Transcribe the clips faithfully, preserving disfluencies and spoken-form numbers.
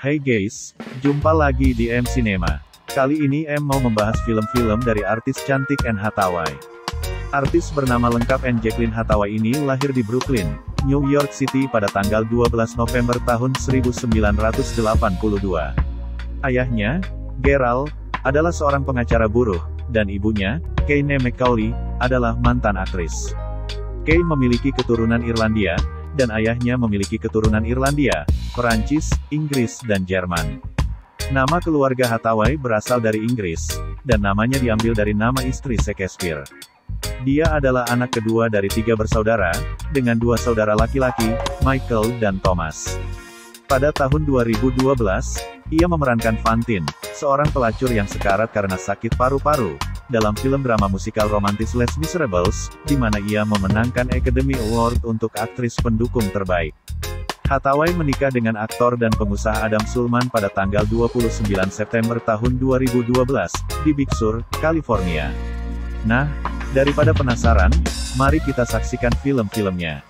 Hai guys, jumpa lagi di M Cinema. Kali ini M mau membahas film-film dari artis cantik Anne Hathaway. Artis bernama lengkap Anne Jacqueline Hathaway ini lahir di Brooklyn, New York City pada tanggal dua belas November tahun seribu sembilan ratus delapan puluh dua. Ayahnya, Gerald, adalah seorang pengacara buruh, dan ibunya, Kayne McCauley, adalah mantan aktris. Kay memiliki keturunan Irlandia, dan ayahnya memiliki keturunan Irlandia, Perancis, Inggris dan Jerman. Nama keluarga Hathaway berasal dari Inggris, dan namanya diambil dari nama istri Shakespeare. Dia adalah anak kedua dari tiga bersaudara, dengan dua saudara laki-laki, Michael dan Thomas. Pada tahun dua ribu dua belas, ia memerankan Fantine, seorang pelacur yang sekarat karena sakit paru-paru, dalam film drama musikal romantis Les Miserables, di mana ia memenangkan Academy Award untuk aktris pendukung terbaik. Hathaway menikah dengan aktor dan pengusaha Adam Sulman pada tanggal dua puluh sembilan September tahun dua ribu dua belas, di Big Sur, California. Nah, daripada penasaran, mari kita saksikan film-filmnya.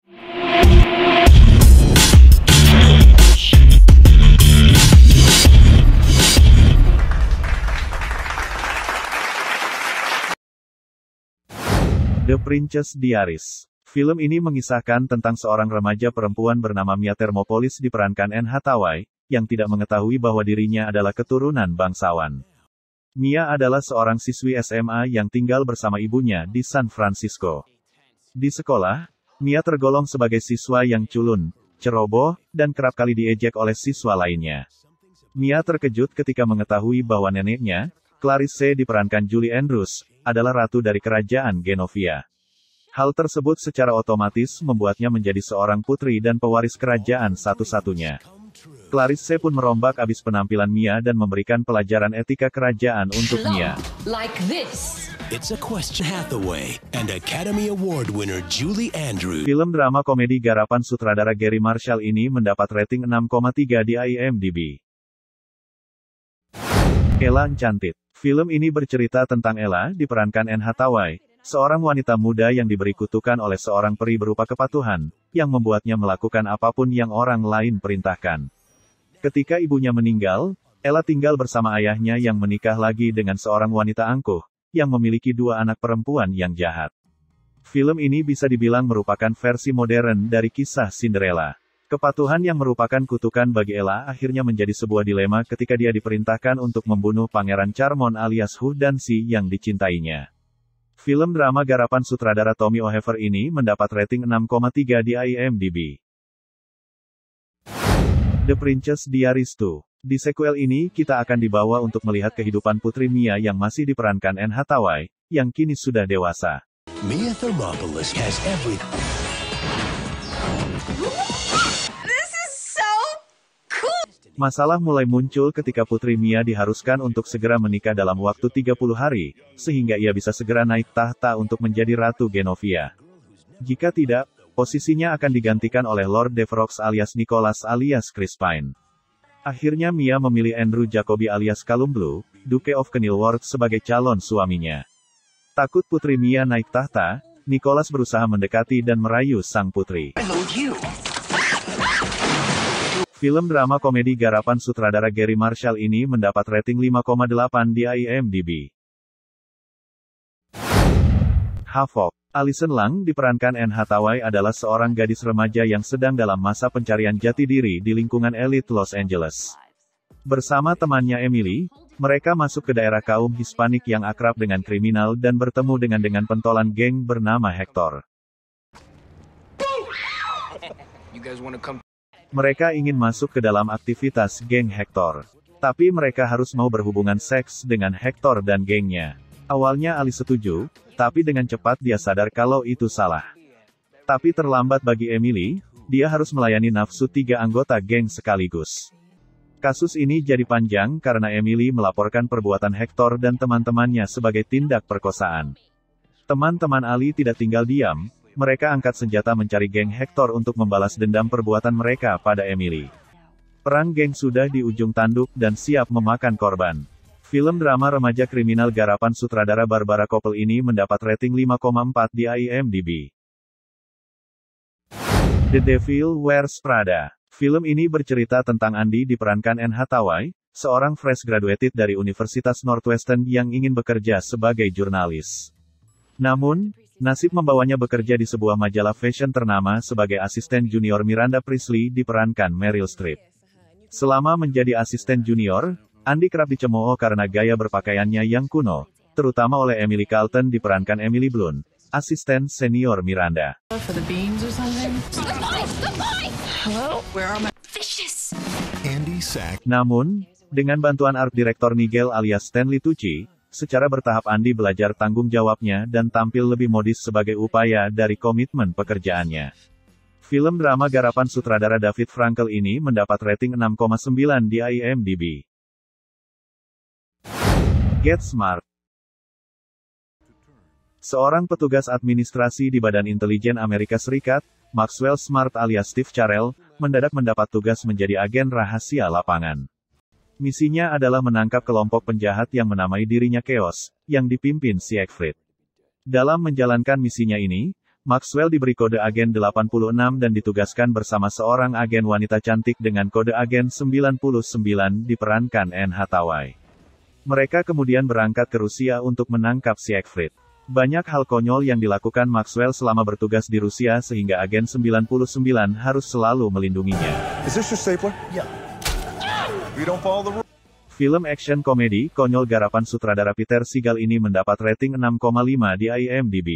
The Princess Diaries. Film ini mengisahkan tentang seorang remaja perempuan bernama Mia Thermopolis diperankan Anne Hathaway, yang tidak mengetahui bahwa dirinya adalah keturunan bangsawan. Mia adalah seorang siswi S M A yang tinggal bersama ibunya di San Francisco. Di sekolah, Mia tergolong sebagai siswa yang culun, ceroboh, dan kerap kali diejek oleh siswa lainnya. Mia terkejut ketika mengetahui bahwa neneknya, Clarice diperankan Julie Andrews, adalah ratu dari kerajaan Genovia. Hal tersebut secara otomatis membuatnya menjadi seorang putri dan pewaris kerajaan satu-satunya. Clarice pun merombak abis penampilan Mia dan memberikan pelajaran etika kerajaan untuk Mia. Like this. It's a question Hathaway and Academy Award winner Julie Andrews. Film drama komedi garapan sutradara Gary Marshall ini mendapat rating enam koma tiga di I M D B. Ella Enchanted. Film ini bercerita tentang Ella, diperankan Anne Hathaway, seorang wanita muda yang diberi kutukan oleh seorang peri berupa kepatuhan, yang membuatnya melakukan apapun yang orang lain perintahkan. Ketika ibunya meninggal, Ella tinggal bersama ayahnya yang menikah lagi dengan seorang wanita angkuh, yang memiliki dua anak perempuan yang jahat. Film ini bisa dibilang merupakan versi modern dari kisah Cinderella. Kepatuhan yang merupakan kutukan bagi Ella akhirnya menjadi sebuah dilema ketika dia diperintahkan untuk membunuh Pangeran Charmon alias Hudansi yang dicintainya. Film drama garapan sutradara Tommy O'Haver ini mendapat rating enam koma tiga di I M D B. The Princess Diaries dua. Di sequel ini kita akan dibawa untuk melihat kehidupan putri Mia yang masih diperankan Anne Hathaway, yang kini sudah dewasa. Mia Thermopolis has everything. Masalah mulai muncul ketika putri Mia diharuskan untuk segera menikah dalam waktu tiga puluh hari, sehingga ia bisa segera naik tahta untuk menjadi Ratu Genovia. Jika tidak, posisinya akan digantikan oleh Lord Devrox alias Nicholas alias Crispine. Akhirnya Mia memilih Andrew Jacobi alias Columblu, Duke of Kenilworth sebagai calon suaminya. Takut putri Mia naik tahta, Nicholas berusaha mendekati dan merayu sang putri. Film drama komedi garapan sutradara Gary Marshall ini mendapat rating lima koma delapan di I M D B. Havoc. Alison Lang diperankan Anne Hathaway adalah seorang gadis remaja yang sedang dalam masa pencarian jati diri di lingkungan elit Los Angeles. Bersama temannya Emily, mereka masuk ke daerah kaum Hispanik yang akrab dengan kriminal dan bertemu dengan dengan pentolan geng bernama Hector. You guys wanna come? Mereka ingin masuk ke dalam aktivitas geng Hector. Tapi mereka harus mau berhubungan seks dengan Hector dan gengnya. Awalnya Ali setuju, tapi dengan cepat dia sadar kalau itu salah. Tapi terlambat bagi Emily, dia harus melayani nafsu tiga anggota geng sekaligus. Kasus ini jadi panjang karena Emily melaporkan perbuatan Hector dan teman-temannya sebagai tindak perkosaan. Teman-teman Ali tidak tinggal diam. Mereka angkat senjata mencari geng Hector untuk membalas dendam perbuatan mereka pada Emily. Perang geng sudah di ujung tanduk dan siap memakan korban. Film drama remaja kriminal garapan sutradara Barbara Koppel ini mendapat rating lima koma empat di I M D B. The Devil Wears Prada. Film ini bercerita tentang Andy diperankan Anne Hathaway, seorang fresh graduated dari Universitas Northwestern yang ingin bekerja sebagai jurnalis. Namun, nasib membawanya bekerja di sebuah majalah fashion ternama sebagai asisten junior Miranda Priestly diperankan Meryl Streep. Selama menjadi asisten junior, Andy kerap dicemooh karena gaya berpakaiannya yang kuno, terutama oleh Emily Carlton diperankan Emily Blunt, asisten senior Miranda. For the beans or something? Hello, where are my fishes? Andy Sack. Namun, dengan bantuan art director Nigel alias Stanley Tucci, secara bertahap Andy belajar tanggung jawabnya dan tampil lebih modis sebagai upaya dari komitmen pekerjaannya. Film drama garapan sutradara David Frankel ini mendapat rating enam koma sembilan di I M D B. Get Smart. Seorang petugas administrasi di Badan Intelijen Amerika Serikat, Maxwell Smart alias Steve Carell, mendadak mendapat tugas menjadi agen rahasia lapangan. Misinya adalah menangkap kelompok penjahat yang menamai dirinya Chaos, yang dipimpin Siegfried. Dalam menjalankan misinya ini, Maxwell diberi kode agen delapan puluh enam dan ditugaskan bersama seorang agen wanita cantik dengan kode agen sembilan puluh sembilan diperankan Anne Hathaway. Mereka kemudian berangkat ke Rusia untuk menangkap Siegfried. Banyak hal konyol yang dilakukan Maxwell selama bertugas di Rusia sehingga agen sembilan puluh sembilan harus selalu melindunginya. Is this your stapler? Yeah. We don't follow the rules. Film action komedi konyol garapan sutradara Peter Segal ini mendapat rating enam koma lima di I M D B.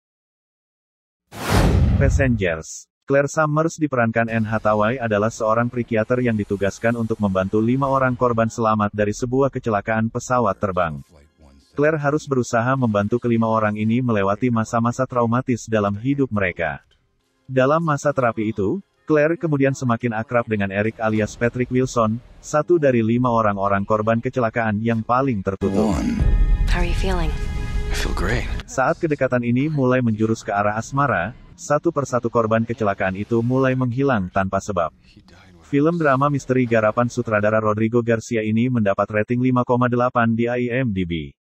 Passengers. Claire Summers diperankan Anne Hathaway adalah seorang psikiater yang ditugaskan untuk membantu lima orang korban selamat dari sebuah kecelakaan pesawat terbang. Claire harus berusaha membantu kelima orang ini melewati masa-masa traumatis dalam hidup mereka. Dalam masa terapi itu, Claire kemudian semakin akrab dengan Eric alias Patrick Wilson, satu dari lima orang-orang korban kecelakaan yang paling tertutup. How are you feeling? I feel great. Saat kedekatan ini mulai menjurus ke arah asmara, satu persatu korban kecelakaan itu mulai menghilang tanpa sebab. Film drama misteri garapan sutradara Rodrigo Garcia ini mendapat rating lima koma delapan di I M D B.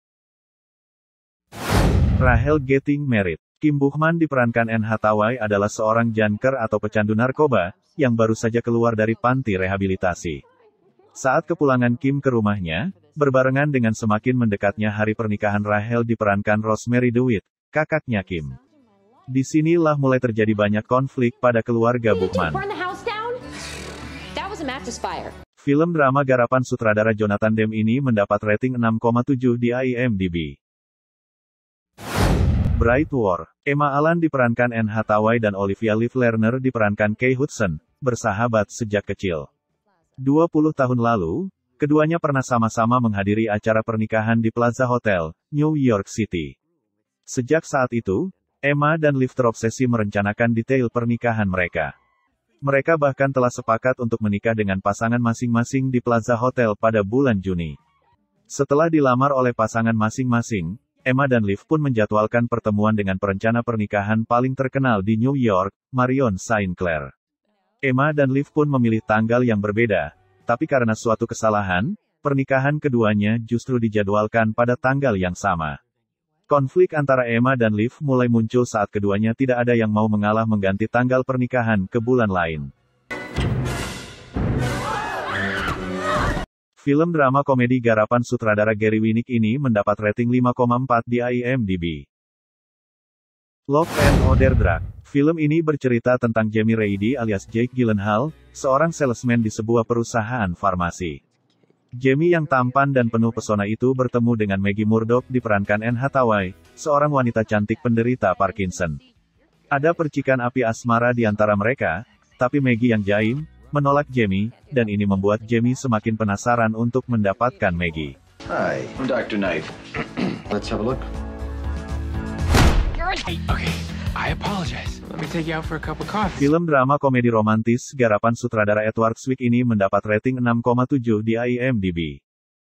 Rachel Getting Married. Kim Buchman diperankan Anne Hathaway adalah seorang junker atau pecandu narkoba, yang baru saja keluar dari panti rehabilitasi. Saat kepulangan Kim ke rumahnya, berbarengan dengan semakin mendekatnya hari pernikahan Rachel diperankan Rosemary DeWitt, kakaknya Kim. Di sinilah mulai terjadi banyak konflik pada keluarga Buchman. Film drama garapan sutradara Jonathan Demme ini mendapat rating enam koma tujuh di I M D B. Bright War. Emma Allan diperankan Anne Hathaway dan Olivia Liv Lerner diperankan Kay Hudson, bersahabat sejak kecil. dua puluh tahun lalu, keduanya pernah sama-sama menghadiri acara pernikahan di Plaza Hotel, New York City. Sejak saat itu, Emma dan Liv terobsesi merencanakan detail pernikahan mereka. Mereka bahkan telah sepakat untuk menikah dengan pasangan masing-masing di Plaza Hotel pada bulan Juni. Setelah dilamar oleh pasangan masing-masing, Emma dan Liv pun menjadwalkan pertemuan dengan perencana pernikahan paling terkenal di New York, Marion Saint Clair. Emma dan Liv pun memilih tanggal yang berbeda, tapi karena suatu kesalahan, pernikahan keduanya justru dijadwalkan pada tanggal yang sama. Konflik antara Emma dan Liv mulai muncul saat keduanya tidak ada yang mau mengalah mengganti tanggal pernikahan ke bulan lain. Film drama komedi garapan sutradara Gary Winnick ini mendapat rating lima koma empat di I M D B. Love and Other Drugs. Film ini bercerita tentang Jamie Reedy alias Jake Gyllenhaal, seorang salesman di sebuah perusahaan farmasi. Jamie yang tampan dan penuh pesona itu bertemu dengan Maggie Murdock diperankan Anne Hathaway, seorang wanita cantik penderita Parkinson. Ada percikan api asmara di antara mereka, tapi Maggie yang jaim, menolak Jamie, dan ini membuat Jamie semakin penasaran untuk mendapatkan Maggie. Hi, I'm Doctor Knife. Let's have a look. Hey, okay, I apologize. Let me take you out for a cup of coffee. Film drama komedi romantis garapan sutradara Edward Zwick ini mendapat rating enam koma tujuh di I M D B.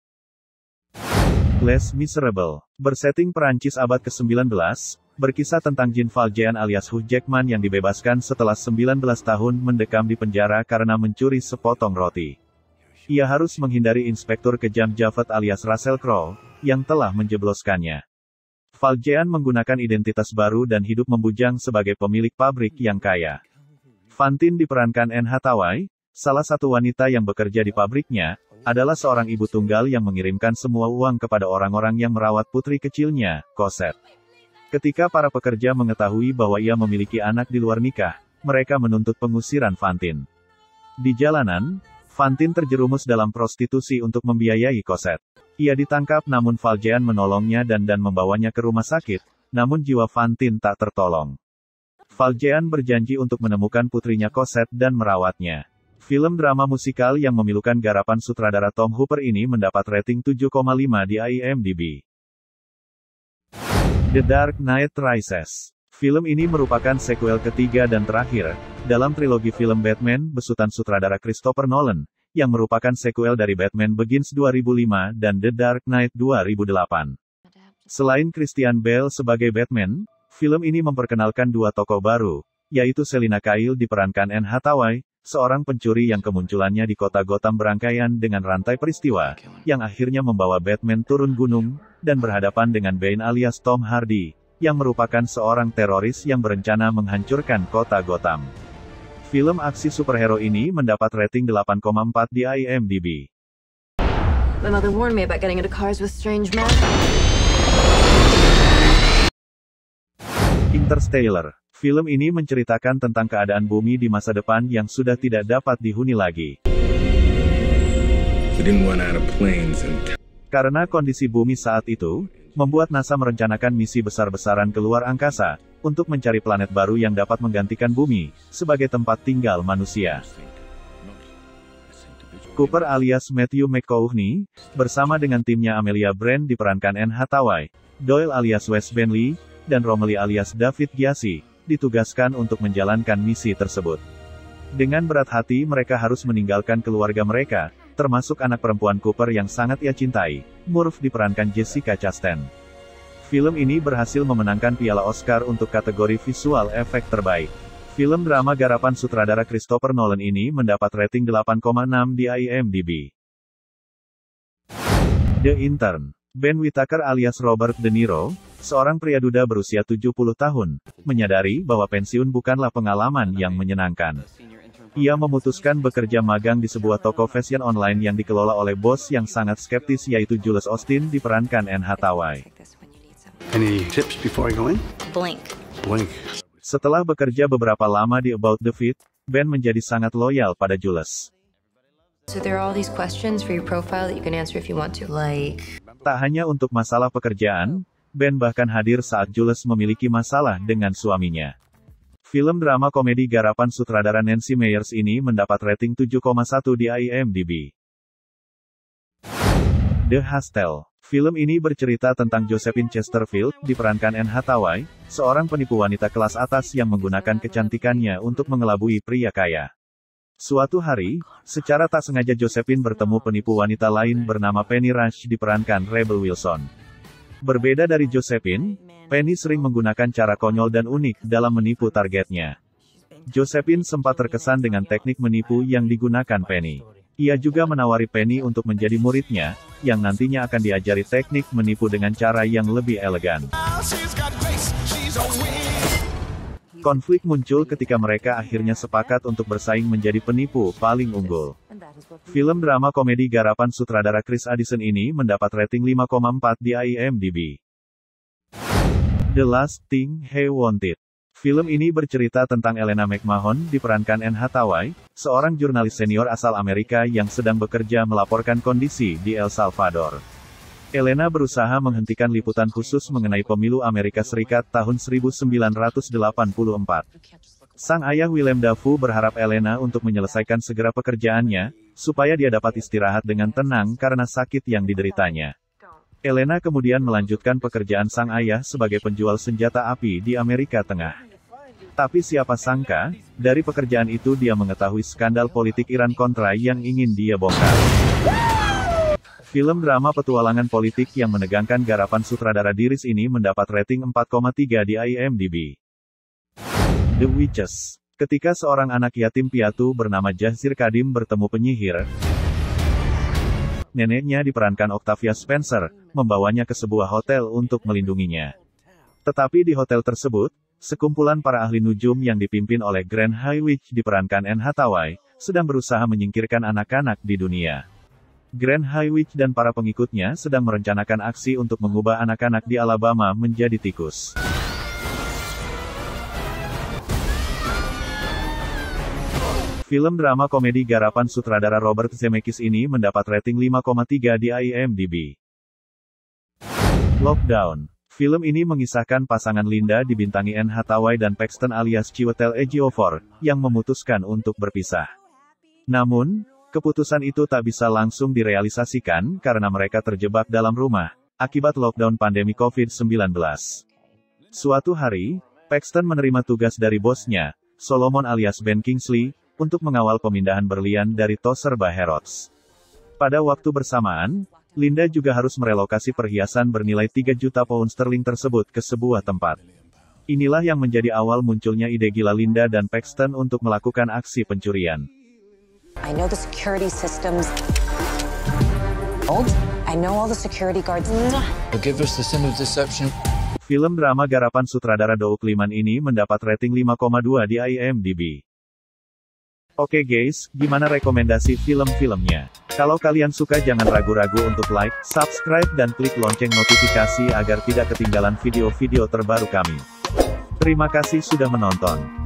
Les Miserables. Bersetting Perancis abad ke sembilan belas, berkisah tentang Jean Valjean alias Hugh Jackman yang dibebaskan setelah sembilan belas tahun mendekam di penjara karena mencuri sepotong roti. Ia harus menghindari inspektur kejam Javert alias Russell Crowe, yang telah menjebloskannya. Valjean menggunakan identitas baru dan hidup membujang sebagai pemilik pabrik yang kaya. Fantine diperankan Anne Hathaway, Salah satu wanita yang bekerja di pabriknya, adalah seorang ibu tunggal yang mengirimkan semua uang kepada orang-orang yang merawat putri kecilnya, Cosette. Ketika para pekerja mengetahui bahwa ia memiliki anak di luar nikah, mereka menuntut pengusiran Fantine. Di jalanan, Fantine terjerumus dalam prostitusi untuk membiayai Cosette. Ia ditangkap namun Valjean menolongnya dan dan membawanya ke rumah sakit, namun jiwa Fantine tak tertolong. Valjean berjanji untuk menemukan putrinya Cosette dan merawatnya. Film drama musikal yang memilukan garapan sutradara Tom Hooper ini mendapat rating tujuh koma lima di I M D B. The Dark Knight Rises. Film ini merupakan sequel ketiga dan terakhir dalam trilogi film Batman besutan sutradara Christopher Nolan, yang merupakan sequel dari Batman Begins dua ribu lima dan The Dark Knight dua ribu delapan. Selain Christian Bale sebagai Batman, film ini memperkenalkan dua tokoh baru, yaitu Selina Kyle diperankan Anne Hathaway, seorang pencuri yang kemunculannya di kota Gotham berangkaian dengan rantai peristiwa, yang akhirnya membawa Batman turun gunung, dan berhadapan dengan Bane alias Tom Hardy, yang merupakan seorang teroris yang berencana menghancurkan kota Gotham. Film aksi superhero ini mendapat rating delapan koma empat di I M D B. My mother warned me about getting into cars with strange men. Interstellar. Film ini menceritakan tentang keadaan bumi di masa depan yang sudah tidak dapat dihuni lagi. Karena kondisi bumi saat itu, membuat NASA merencanakan misi besar-besaran ke luar angkasa, untuk mencari planet baru yang dapat menggantikan bumi, sebagai tempat tinggal manusia. Cooper alias Matthew McConaughey, bersama dengan timnya Amelia Brand diperankan Anne Hathaway, Doyle alias Wes Bentley, dan Romilly alias David Gyasi, ditugaskan untuk menjalankan misi tersebut. Dengan berat hati mereka harus meninggalkan keluarga mereka, termasuk anak perempuan Cooper yang sangat ia cintai, Murph diperankan Jessica Chastain. Film ini berhasil memenangkan piala Oscar untuk kategori visual efek terbaik. Film drama garapan sutradara Christopher Nolan ini mendapat rating delapan koma enam di I M D B. The Intern. Ben Whittaker alias Robert De Niro, seorang pria duda berusia tujuh puluh tahun, menyadari bahwa pensiun bukanlah pengalaman yang menyenangkan. Ia memutuskan bekerja magang di sebuah toko fashion online yang dikelola oleh bos yang sangat skeptis yaitu Jules Austin diperankan Anne Hathaway. Any tips before I go in? Blink. Blink. Setelah bekerja beberapa lama di About the Fit, Ben menjadi sangat loyal pada Jules. So there are all these questions for your profile that you can answer if you want to, like... Tak hanya untuk masalah pekerjaan, Ben bahkan hadir saat Jules memiliki masalah dengan suaminya. Film drama komedi garapan sutradara Nancy Meyers ini mendapat rating tujuh koma satu di I M D B. The Hostel. Film ini bercerita tentang Josephine Chesterfield, diperankan Anne Hathaway, seorang penipu wanita kelas atas yang menggunakan kecantikannya untuk mengelabui pria kaya. Suatu hari, secara tak sengaja Josephine bertemu penipu wanita lain bernama Penny Rush diperankan Rebel Wilson. Berbeda dari Josephine, Penny sering menggunakan cara konyol dan unik dalam menipu targetnya. Josephine sempat terkesan dengan teknik menipu yang digunakan Penny. Ia juga menawari Penny untuk menjadi muridnya, yang nantinya akan diajari teknik menipu dengan cara yang lebih elegan. Konflik muncul ketika mereka akhirnya sepakat untuk bersaing menjadi penipu paling unggul. Film drama komedi garapan sutradara Chris Addison ini mendapat rating lima koma empat di I M D B. The Last Thing He Wanted. Film ini bercerita tentang Elena McMahon diperankan Anne Hathaway, seorang jurnalis senior asal Amerika yang sedang bekerja melaporkan kondisi di El Salvador. Elena berusaha menghentikan liputan khusus mengenai pemilu Amerika Serikat tahun seribu sembilan ratus delapan puluh empat. Sang ayah Willem Dafoe berharap Elena untuk menyelesaikan segera pekerjaannya, supaya dia dapat istirahat dengan tenang karena sakit yang dideritanya. Elena kemudian melanjutkan pekerjaan sang ayah sebagai penjual senjata api di Amerika Tengah. Tapi siapa sangka, dari pekerjaan itu dia mengetahui skandal politik Iran-Contra yang ingin dia bongkar. Film drama petualangan politik yang menegangkan garapan sutradara Diris ini mendapat rating empat koma tiga di I M D B. The Witches. Ketika seorang anak yatim piatu bernama Jahzir Kadim bertemu penyihir, neneknya diperankan Octavia Spencer, membawanya ke sebuah hotel untuk melindunginya. Tetapi di hotel tersebut, sekumpulan para ahli nujum yang dipimpin oleh Grand High Witch diperankan Anne Hathaway, sedang berusaha menyingkirkan anak-anak di dunia. Grand High Witch dan para pengikutnya sedang merencanakan aksi untuk mengubah anak-anak di Alabama menjadi tikus. Film drama komedi garapan sutradara Robert Zemeckis ini mendapat rating lima koma tiga di I M D B. Lockdown. Film ini mengisahkan pasangan Linda dibintangi Anne Hathaway dan Paxton alias Chiwetel Ejiofor, yang memutuskan untuk berpisah. Namun, keputusan itu tak bisa langsung direalisasikan karena mereka terjebak dalam rumah, akibat lockdown pandemi covid sembilan belas. Suatu hari, Paxton menerima tugas dari bosnya, Solomon alias Ben Kingsley, untuk mengawal pemindahan berlian dari Toserba Harrods. Pada waktu bersamaan, Linda juga harus merelokasi perhiasan bernilai tiga juta pound sterling tersebut ke sebuah tempat. Inilah yang menjadi awal munculnya ide gila Linda dan Paxton untuk melakukan aksi pencurian. I know the security systems. Old. I know all the security guards. Give us the sin of deception. Film drama garapan sutradara Doug Liman ini mendapat rating lima koma dua di I M D B. Oke guys, gimana rekomendasi film-filmnya? Kalau kalian suka jangan ragu-ragu untuk like, subscribe dan klik lonceng notifikasi agar tidak ketinggalan video-video terbaru kami. Terima kasih sudah menonton.